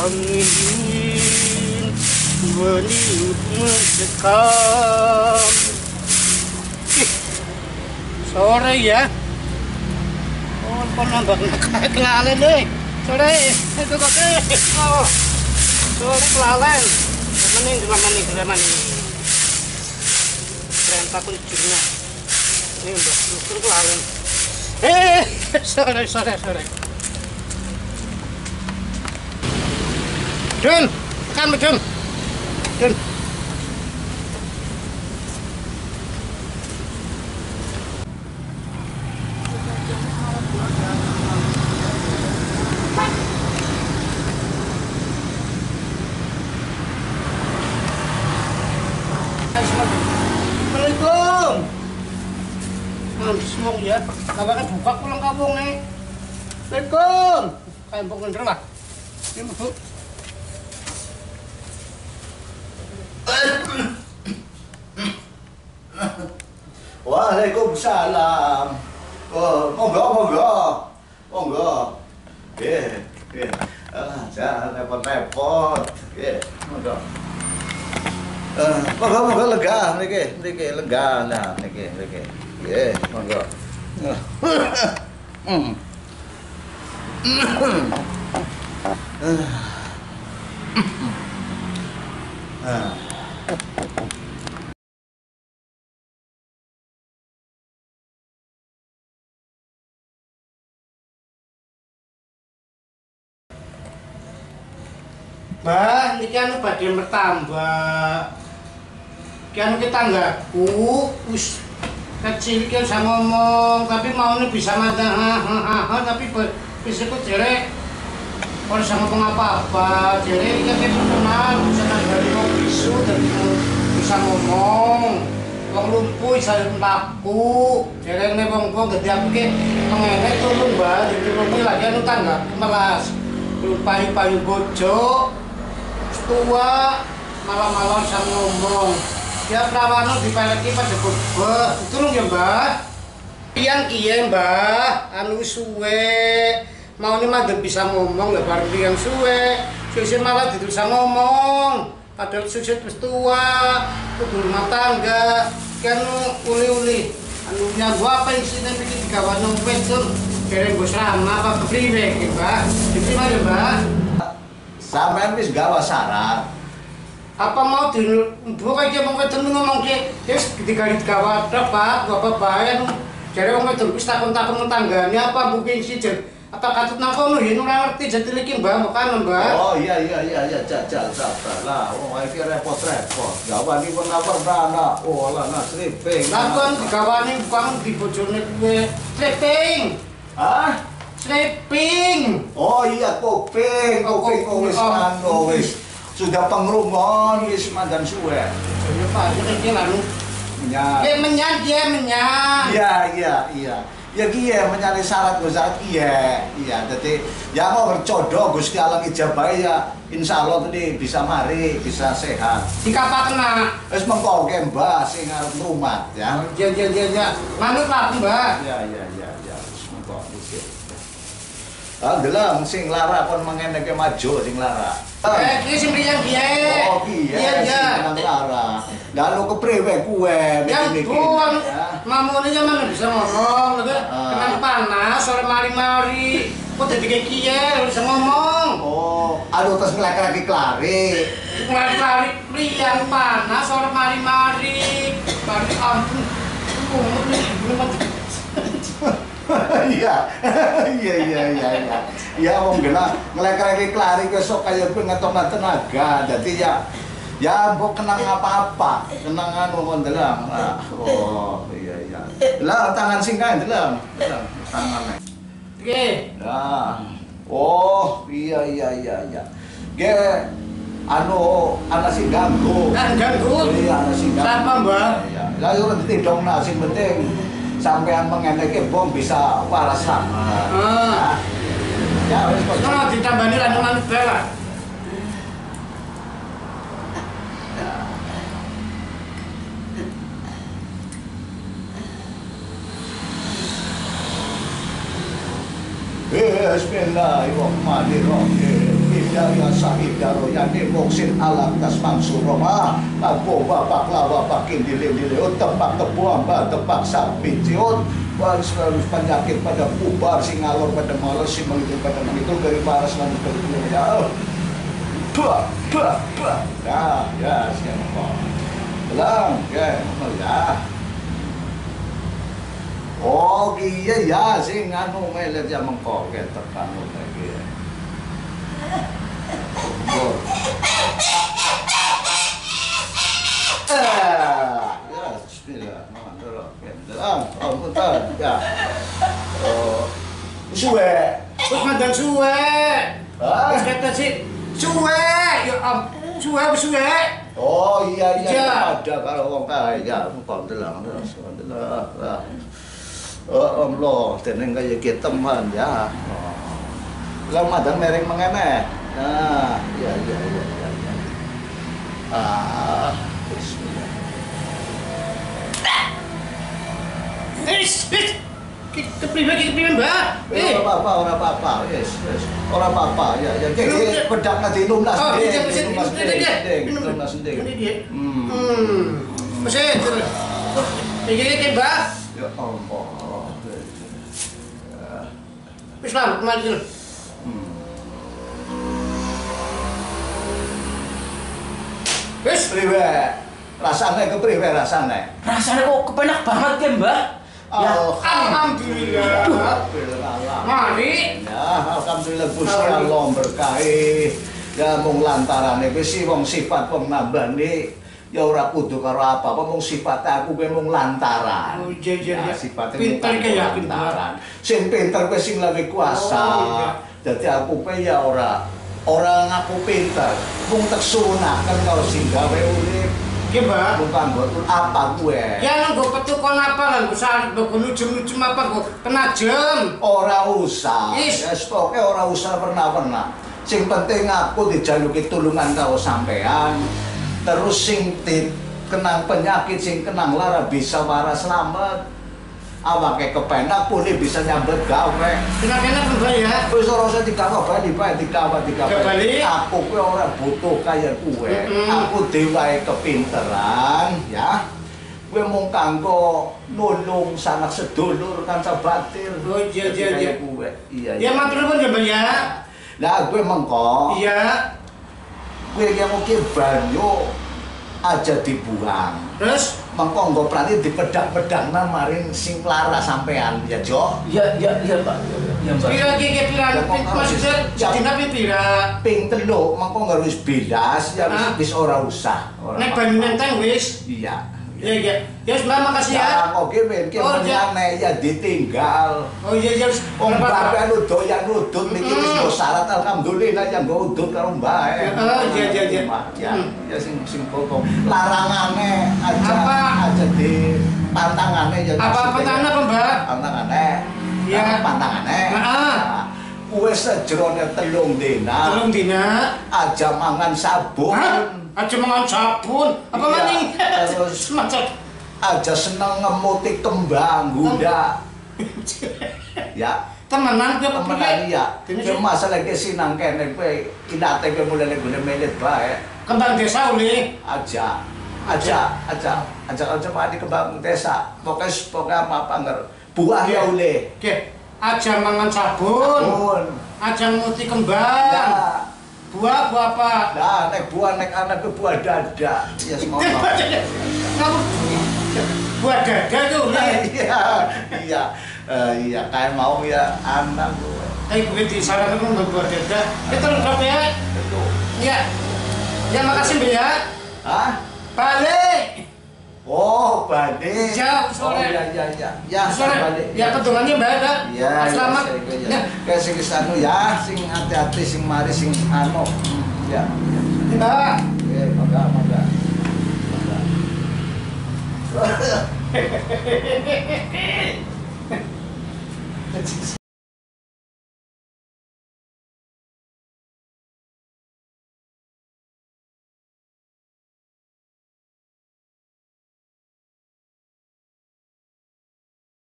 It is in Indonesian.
angin meniup mencekam. Sore ya. Oh, kok nambah kelalen deh. Sore itu kok oh. Sore kelalen. Mending gimana nih? Rentak licurnya. Ini udah lusur kelalen. Sore. Dun, kan Dun. Assalamualaikum. Semua ya, kabarnya buka pulang kampung nih. Assalamualaikum. Kampung bener lah. Ini Bu. Waalaikumsalam. Oh, monggo. Jangan repot-repot. Monggo. Monggo lega niki lega nah niki. Monggo. Mbah, ini kan badhe mertambah. Kan kita tanggaku wis kecil kan bisa ngomong, tapi maunya bisa mantan tapi fisikku jelek. Kalau bisa ngomong apa-apa, jadi kan kita kenal, bisa nanggari mau bisu dan bisa ngomong. Wong lumpuh bisa laku, jadi ini wong-wong gede aku ke mengenek turun mbah, jadi lumpuh lagi anu tangga melas. Payu-payu bojo tua malam-malam sama ngomong dia perawana dipeleki pada bebek itu lho ya mbah yang kiye mbah anu suwe mau ini mah bisa ngomong lah baru yang suwe susi malah bisa ngomong padahal susi tua kudu rumah tangga kan uli-uli anunya gua apa isinya bikin digawan numpet tuh kira gue selama apa kepriwe ya mbah diterima ya mbah Sampeyan wis gawa syarat. Apa mau buka aja mau ketemu ngomong ke wis digali gawa Pak bapak ya jare wong wedok wis takon-takon tanggane apa mungkin si apa katut nang kono yen ora ngerti jati iki mbah kan mbah. Oh iya jajal lah wong iki repot-repot gawani pun perdana oh lah sriping lakon digawani bukan di bojone kuwe sriping sriping oh iya kuping wis anu wis sudah pengrungon wis mandan suwe ya Pak iki lalu menyan iya ya kiye menyang syarat iya dadi ya mau bercodoh Gusti Allah ijabah ya insyaallah tadi bisa mari bisa sehat dikapa kena wis mengko ke Mbah sing arep ngrumat ya manut lah Mbah ya wis mengko iki deleng sing lara kon mengeneke maju sing lara iki sing riyen kiye oh iya nang lara lalu kepriwe kuwe iki mamune zaman bisa ngomong kena panas sore mari-mari kok dadi kiye bisa ngomong oh aduh terus nglek-lek klari riyan panas sore mari-mari bari ampun iya wong genah nglek-lek klari kesok kaya ngetokna tenaga dadi ya mbok kenang apa-apa kenang anu kon deleng oh iya lah tangan sing kae deleng tangan nggih ya oh iya ge anu ana sing ganggu iya ana sing ganggu sama mbah lah yo ditidongna sing penting sampean mengeneke bom bisa waras sama ya wis kok ditambani ranuman bela Bismillahirrahmanirrahim. hidayah sahidaro yani moksin alam tas mansuroma lago babak lawa bakin dile tepak tebuang tepak sapi ciut harus penyakit pada pubar si ngalor pada malas si mengitul pada mengitul dari paras lanjut ke ya bah ya siapa bilang ya oh iya ya sing anu melet ya mengko tekan lagi ya. Ya bismillahirrahmanirrahim. Punten ya. Suwe. Wis mandan suwe. Wis kata sih suwe. Ya suwe. Oh iya Ya. ada karo wong kae ya alhamdulillah. Allah, teneng kaya kita teman ya. Lang madang mereng mengene. Nah, ya. Bismillah. Kepriwe Mbak? Ora apa-apa, yes. Ora apa-apa, ya. Jadi bedak ngadinum lah. Oh, iya, Minum lah sendiri. Mesin. Iki Mbak. Ya Allah. Wis lah, mari. Wis Priwe? Rasane kepriwe rasane? Rasanya kok kepenak banget ya Mbak? Ya, alhamdulillah. Mari. Ya, alhamdulillah Gusti Allah berkahi. Ya mung lantarane kowe si wong sifat wong nambani ya ora kudu karo apa-apa mung sifat aku kowe mung lantaran. Oh iya. Sifate Pinter ki ya lantaran. Sing pinter kowe sing luwih kuasa. Oh, iya. Dadi aku kowe ya ora ngaku pinter. Mung tek sunaken karo sing gawe urip. Ki Mbak. Bukan betul apa gue? Ya nang go petukon apa lan usah go nujem-nujem apa go kena jam. Ora usah. Is. Ya pokoke ora usah pernah. Sing penting aku dijaluki tulungan karo sampean. Terus sing kenang penyakit sing kenang lara bisa waras selamat. Awake kepenak pulih bisa nyambet gawe. Kena-kena Mbak ya. Wis ora usah dikawabali bae dikawabali. Aku kuwi ora butuh kaya kuwe. Aku dhewe kepinteran ya. Kowe mung kanggo nulung sanak sedulur kanca batir. Oh iya. Kuwe. Iya. Ya matur nuwun ya Mbak ya. Lah kowe mengko. Iya. Kowe yang mungkin banyu aja dibuang. Terus Mengko nggo prati dipedak-pedak maring sing lara sampean ya, Jo. Iya Pak. Iya Mbak. pira iki pira maksudnya dina pira Ping 3 mengko nggo wis belas ya wis ora usah. nek banyu nenteng wis. Iya. Iya. Ya Mbak makasih ya. Oke men, ki menane ya ditinggal. Oh iya. Wong bapak lu doyan udut niki wis go syarat alhamdulillah yang go udut karo Mbak. Iya. Ya sing pokok larangane aja di pantangane ya. Apa pantangane apa Mbak? Pantangane. Iya. Pantangane. Heeh. Wis sejrone 3 dina. 3 dina Aja mangan sabun. Aja mangan sabun. Apa maning? Terus Macet. aja seneng ngemuti kembang Bunda. Ya. Temenan kowe apa Temenan iya. Kowe masalah ke sinang kene kowe inate kowe mulane gune melit bae. Kembang desa uli. Aja mandi kembang desa. Pokoke apa nger. Buah ya ule. Oke. Aja mangan sabun. Aja nguti kembang. Ya. Buah apa? Nah, nek buah nek anak ke buah dada. Ya ngono. Kamu buah dada tuh. Iya. Iya, kayak mau ya anak gue. Tapi gue disarankan untuk buah dada. Kita lengkap ya. Iya. Ya makasih Mbak ya. Hah? Balik. Oh, balik. Ya, sore. Ya, sore. balik. Ya pedungannya Mbak ya. Iya, Selamat. Ya, kayak sing anu ya, sing hati-hati sing mari sing anu. Ya. Mbak. Mangga.